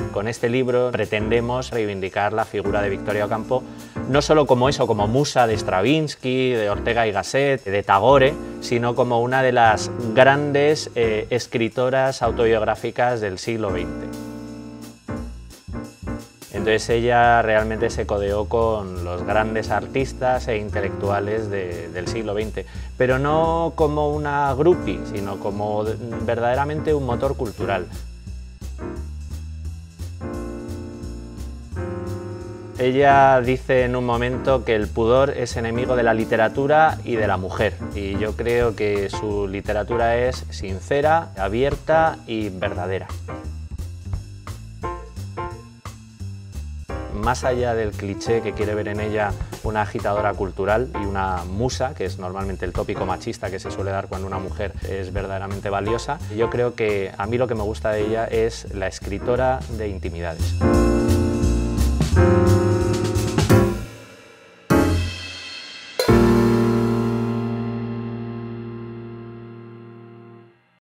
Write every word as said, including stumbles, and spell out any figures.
Con este libro pretendemos reivindicar la figura de Victoria Ocampo, no solo como eso, como musa de Stravinsky, de Ortega y Gasset, de Tagore, sino como una de las grandes eh, escritoras autobiográficas del siglo veinte. Entonces ella realmente se codeó con los grandes artistas e intelectuales de, del siglo veinte, pero no como una groupie, sino como verdaderamente un motor cultural. Ella dice en un momento que el pudor es enemigo de la literatura y de la mujer, y yo creo que su literatura es sincera, abierta y verdadera. Más allá del cliché que quiere ver en ella una agitadora cultural y una musa, que es normalmente el tópico machista que se suele dar cuando una mujer es verdaderamente valiosa, yo creo que a mí lo que me gusta de ella es la escritora de intimidades.